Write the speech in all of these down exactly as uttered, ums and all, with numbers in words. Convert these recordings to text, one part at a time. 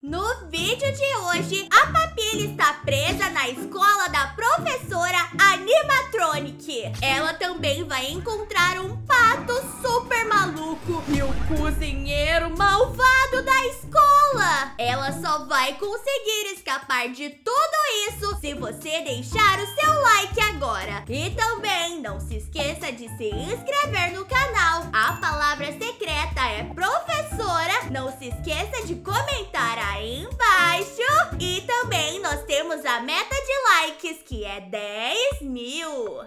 No vídeo de hoje, a Papilha está presa na escola da professora Animatronic. Ela também vai encontrar um pato super maluco e o cozinheiro malvado da escola. Ela só vai conseguir escapar de tudo isso se você deixar o seu like agora. E também não se esqueça de se inscrever no canal. A palavra secreta é professora. Não se esqueça de comentar aí embaixo. E também nós temos a meta de likes, que é dez mil.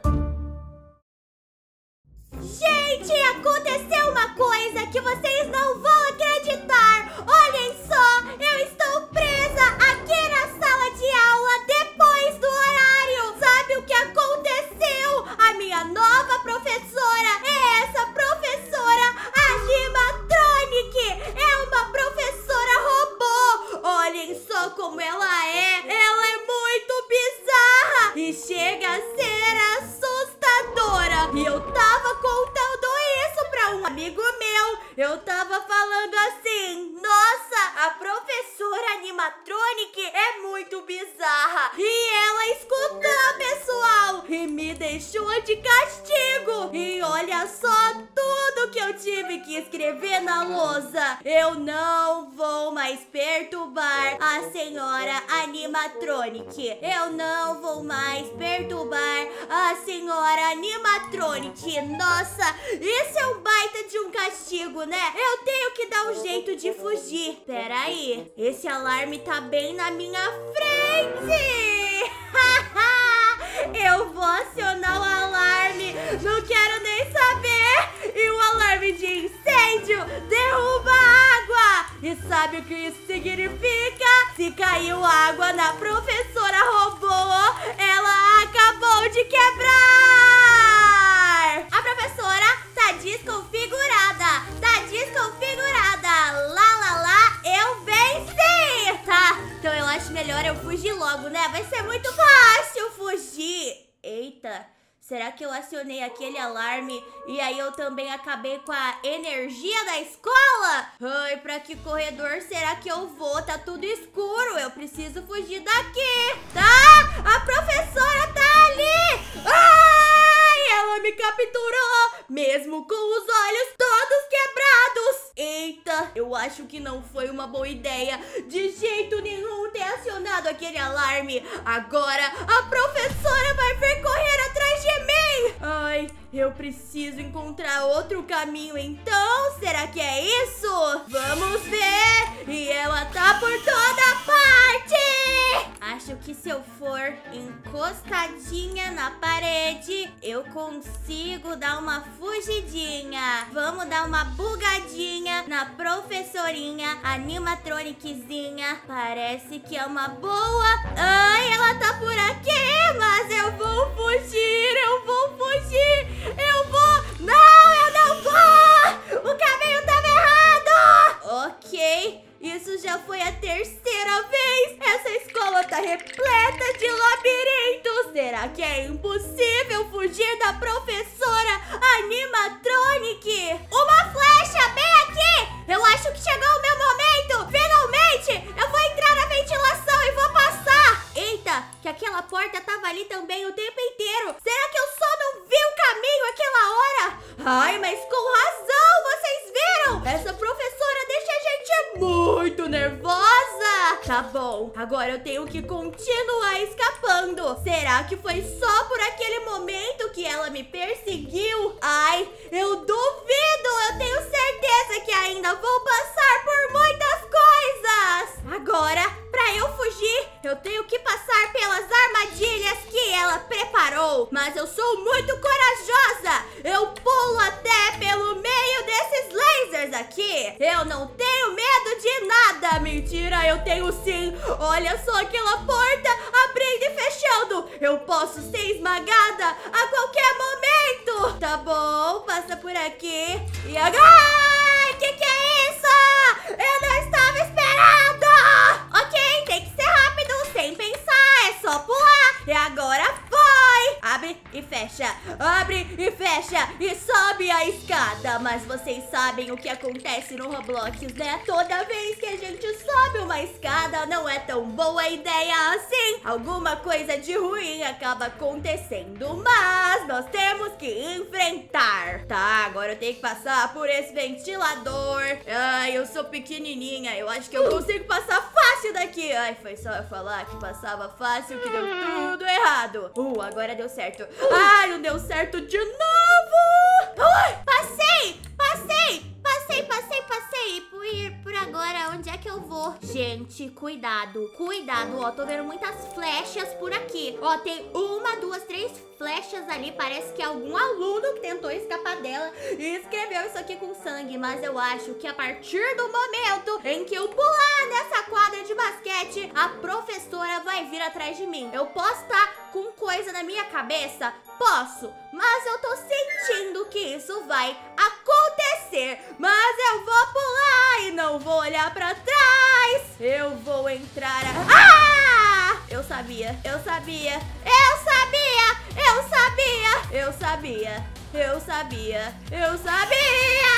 Gente, aconteceu uma coisa que vocês não vão acreditar. Olhem só, eu estou presa aqui na sala de aula depois do horário. Sabe o que aconteceu? A minha nova professora é essa professora Animatronic. É uma professora robô. Olhem só como ela é. Ela é muito bizarra e chega a ser assustadora. E eu tava contando isso pra um amigo meu. Eu tava falando assim: nossa, a professora Animatronic é muito bizarra. E ela escutou, pessoal, e me deixou de castigo. E olha só tudo que eu tive que escrever na lousa. Eu não vou mais perturbar a senhora Animatronic. Eu não vou mais perturbar a senhora Animatronic. Nossa, isso é um baita de um castigo, né? Eu tenho que dar um jeito de fugir. Pera aí, esse alarme tá bem na minha frente. Eu vou acionar o alarme. Não quero nem saber. E o alarme de incêndio derruba água. E sabe o que isso significa? Se caiu água na professora robô, ela acabou de quebrar. A professora tá desconfigurada. Tá desconfigurada. Lá, lá, lá, eu venci. Tá, então eu acho melhor eu fugir logo, né? Vai ser muito fácil fugir. Eita, será que eu acionei aquele alarme e aí eu também acabei com a energia da escola? Ai, pra que corredor será que eu vou? Tá tudo escuro, eu preciso fugir daqui. Tá, a professora tá ali. Ai, ela me capturou, mesmo com os olhos todos quebrados. Eita, eu acho que não foi uma boa ideia de jeito nenhum ter acionado aquele alarme. Agora a professora vai vir correr atrás de mim. Ai, eu preciso encontrar outro caminho então. Será que é isso? Vamos ver. E ela tá por toda parte. Acho que se eu for encostadinha na parede, eu consigo dar uma fugidinha. Vamos dar uma bugadinha na professorinha Animatroniczinha. Parece que é uma boa. Ai, ela tá por aqui, mas eu vou fugir, eu vou fugir. Eu vou... Não, eu não vou. O caminho tava errado. Ok, isso já foi a terceira vez. Essa escola tá repleta de labirintos. Será que é impossível fugir da professora Animatronic? Uma flecha bem aqui. Eu acho que chegou o meu momento. Finalmente, eu vou entrar na ventilação e vou passar. Eita, que aquela porta tava ali também o tempo inteiro. Será que eu só não vi o caminho aquela hora? Ai, mas com razão, vocês viram? Essa professora deixa a gente muito nervosa. Tá bom, agora eu tenho que continuar escapando. Será que foi só por aquele momento que ela me perseguiu? Ai, eu duvido. Eu tenho certeza que ainda vou passar por muitas coisas. Agora, pra eu fugir, eu tenho que passar pelas armadilhas que ela preparou. Mas eu sou muito corajosa. Eu pulo até pelo meio desses lasers aqui. Eu não tenho medo de nada. Mentira, eu tenho sim. Olha só aquela porta abrindo e fechando. Eu posso ser esmagada a qualquer momento. Tá bom, passa por aqui. E agora... Ai, que que é isso? Eu não estava esperando. Ok, tem que ser rápido, sem pensar. É só pular. E agora foi. Abre e fecha. Abre e fecha. E sobe a escada. escada. Mas vocês sabem o que acontece no Roblox, né? Toda vez que a gente sobe uma escada, não é tão boa ideia assim. Alguma coisa de ruim acaba acontecendo, mas nós temos que enfrentar. Tá, agora eu tenho que passar por esse ventilador. Ai, eu sou pequenininha, eu acho que eu consigo passar fácil daqui. Ai, foi só eu falar que passava fácil que deu tudo errado. Uh, agora deu certo. Ai, não deu certo de novo. Ai, passei, passei, passei, passei, passei. Por, por agora, onde é que eu vou? Gente, cuidado, cuidado. Ó, tô vendo muitas flechas por aqui. Ó, tem uma, duas, três flechas ali. Parece que é algum aluno que tentou escapar dela e escreveu isso aqui com sangue. Mas eu acho que a partir do momento em que eu pular nessa quadra de basquete, a professora vai vir atrás de mim. Eu posso estar com coisa na minha cabeça? Posso, mas eu tô sentindo que isso vai acontecer. Mas eu vou pular e não vou olhar pra trás. Eu vou entrar a... Ah! Eu sabia, eu sabia, eu sabia, eu sabia, eu sabia, eu sabia, eu sabia.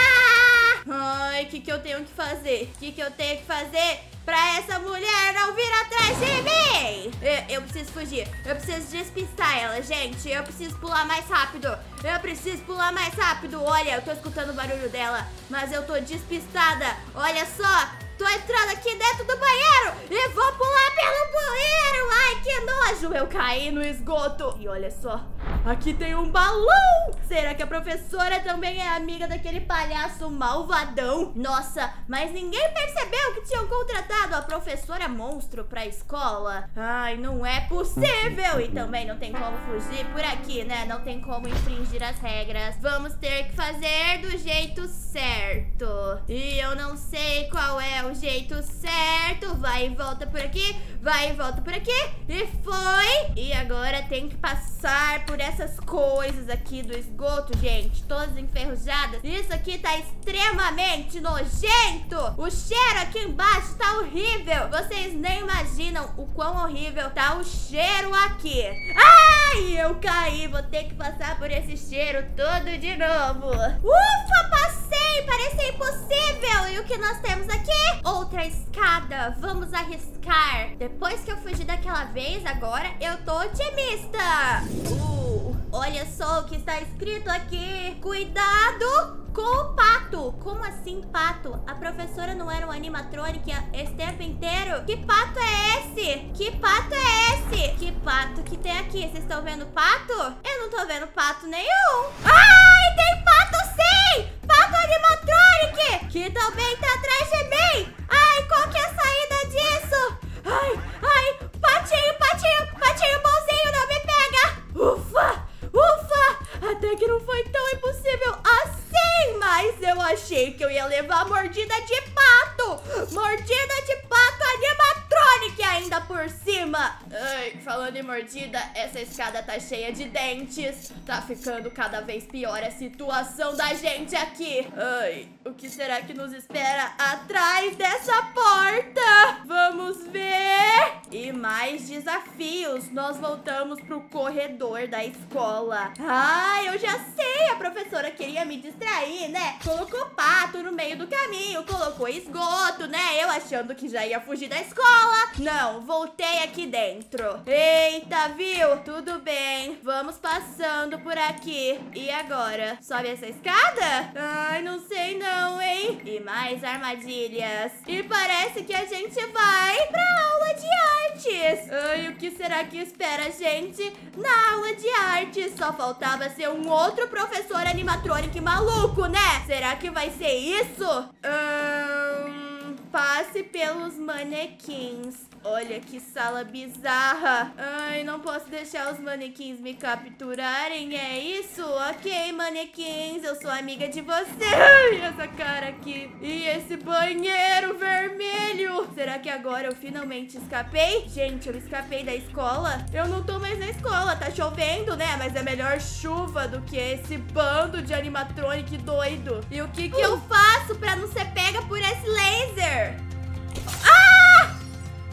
Ai, o que que eu tenho que fazer? O que que eu tenho que fazer pra essa mulher não vir atrás de mim? Eu, eu preciso fugir. Eu preciso despistar ela, gente. Eu preciso pular mais rápido. Eu preciso pular mais rápido. Olha, eu tô escutando o barulho dela, mas eu tô despistada. Olha só, tô entrando aqui dentro do banheiro e vou pular pelo banheiro. Ai, que nojo. Eu caí no esgoto. E olha só, aqui tem um balão. Será que a professora também é amiga daquele palhaço malvadão? Nossa, mas ninguém percebeu que tinham contratado a professora monstro pra escola? Ai, não é possível. E também não tem como fugir por aqui, né? Não tem como infringir as regras. Vamos ter que fazer do jeito certo. E eu não sei qual é o jeito certo. Vai e volta por aqui, vai e volta por aqui. E foi. E agora tem que passar por essas coisas aqui do esgoto, gente. Todas enferrujadas. Isso aqui tá extremamente nojento. O cheiro aqui embaixo tá horrível. Vocês nem imaginam o quão horrível tá o cheiro aqui. Ai, eu caí. Vou ter que passar por esse cheiro todo de novo. Ufa, passei. Parecia impossível. E o que nós temos aqui? Outra escada. Vamos arriscar. Depois que eu fugi daquela vez, agora eu tô otimista. Uh, olha só o que está escrito aqui. Cuidado com o pato. Como assim, pato? A professora não era um animatronic esse tempo inteiro? Que pato é esse? Que pato é esse? Que pato que tem aqui? Vocês estão vendo pato? Eu não tô vendo pato nenhum. Ai, tem pato sim! Pato animatronic! Que também tá atrás de mim. Ai, qual que é a saída disso? Ai, ai, patinho, patinho, patinho bonzinho, não me pega. Ufa, ufa. Até que não foi tão impossível assim, mas eu achei que eu ia levar mordida de pato. Mordida de pato animatronic ainda por cima. Ai, falando em mordida, essa escada tá cheia de dentes. Tá ficando cada vez pior a situação da gente aqui. Ai, o que será que nos espera atrás dessa porta? Vamos ver. E mais desafios. Nós voltamos pro corredor da escola. Ah, eu já sei. A professora queria me distrair, né? Colocou pato no meio do caminho, colocou esgoto, né? Eu achando que já ia fugir da escola. Não, voltei aqui dentro. Eita, viu? Tudo bem. Vamos passando por aqui. E agora? Sobe essa escada? Ai, não sei não, hein? E mais armadilhas. E parece que a gente vai pra aula de artes. Ai, o que será que espera a gente na aula de artes? Só faltava ser um outro professor animatronic maluco, né? Será que vai ser isso? Hum, passe pelos manequins. Olha que sala bizarra. Ai, não posso deixar os manequins me capturarem, é isso? Ok, manequins, eu sou amiga de você. Ai, essa cara aqui. E esse banheiro vermelho. Será que agora eu finalmente escapei? Gente, eu escapei da escola. Eu não tô mais na escola, tá chovendo, né? Mas é melhor chuva do que esse bando de animatronic doido. E o que que eu faço pra não ser pega por esse laser? Ah!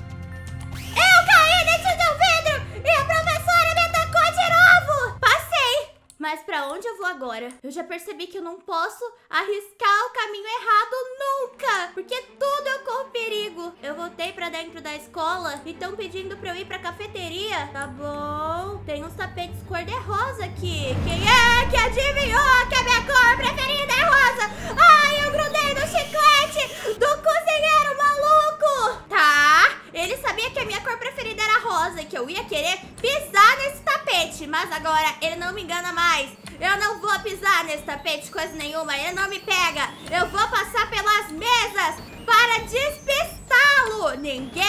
Eu caí dentro do vidro e a professora me atacou de novo! Passei! Mas pra onde eu vou vou agora? Eu já percebi que eu não posso arriscar o caminho errado nunca, porque tudo eu corro perigo. Eu voltei pra dentro da escola e estão pedindo pra eu ir pra cafeteria. Tá bom. Tem uns tapetes cor-de-rosa aqui. Quem é que adivinhou que a minha cor preferida é rosa? Ai, eu grudei no chiclete do cozinheiro maluco. Tá, ele sabia que a minha cor preferida era rosa e que eu ia querer pisar nesse tapete, mas agora ele não me engana mais. Eu não vou pisar nesse tapete, coisa nenhuma, ele não me pega. Eu vou passar pelas mesas para despistá-lo. Ninguém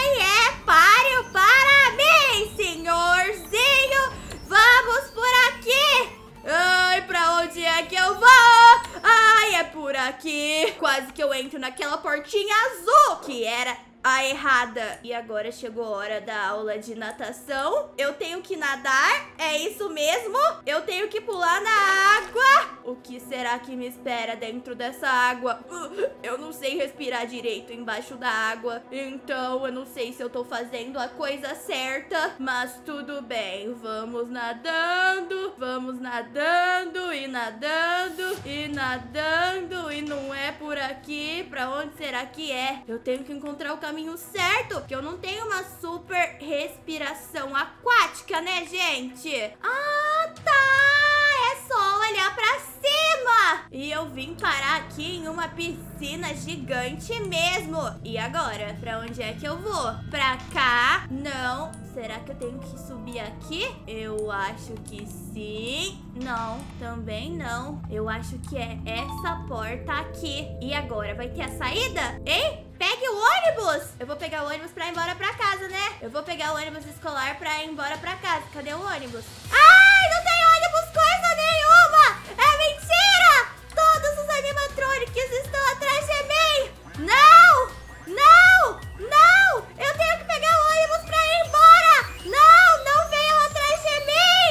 é páreo para mim, senhorzinho. Vamos por aqui. Ai, pra onde é que eu vou? Ai, é por aqui. Quase que eu entro naquela portinha azul, que era a errada. E agora chegou a hora da aula de natação. Eu tenho que nadar, é isso mesmo? Eu tenho que pular na água. O que será que me espera dentro dessa água? Uh, eu não sei respirar direito embaixo da água, então eu não sei se eu tô fazendo a coisa certa. Mas tudo bem, vamos nadando, vamos nadando e nadando e nadando. E não é por aqui. Pra onde será que é? Eu tenho que encontrar o caminho caminho certo, porque eu não tenho uma super respiração aquática, né, gente? Ah, tá! É só olhar pra cima! E eu vim parar aqui em uma piscina gigante mesmo. E agora? Pra onde é que eu vou? Pra cá? Não. Será que eu tenho que subir aqui? Eu acho que sim. Não, também não. Eu acho que é essa porta aqui. E agora? Vai ter a saída? Hein? Pegue o ônibus! Eu vou pegar o ônibus pra ir embora pra casa, né? Eu vou pegar o ônibus escolar pra ir embora pra casa. Cadê o ônibus? Ai, não tem ônibus coisa nenhuma! É mentira! Todos os animatrônicos estão atrás de mim! Não! Não! Não! Eu tenho que pegar o ônibus pra ir embora! Não! Não venham atrás de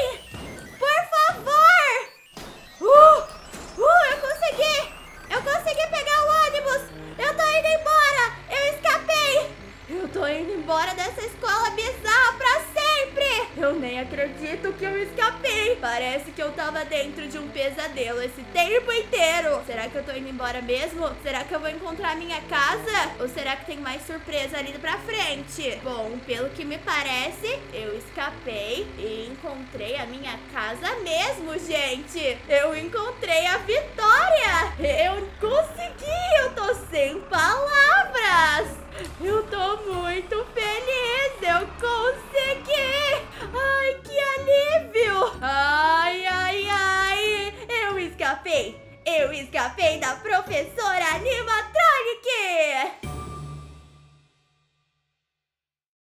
mim! Por favor! Uh! Uh! Eu consegui! Eu consegui pegar o ônibus! Eu tô indo embora! Eu escapei! Eu tô indo embora dessa escola bizarra pra sempre! Eu nem acredito que eu escapei! Parece que eu tava dentro de um pesadelo esse tempo inteiro! Será que eu tô indo embora mesmo? Será que eu vou encontrar minha casa? Ou será que tem mais surpresa ali pra frente? Bom, pelo que me parece, eu escapei e encontrei a minha casa mesmo, gente! Eu encontrei a vitória! Eu consegui! Eu tô sem palavras! Eu tô muito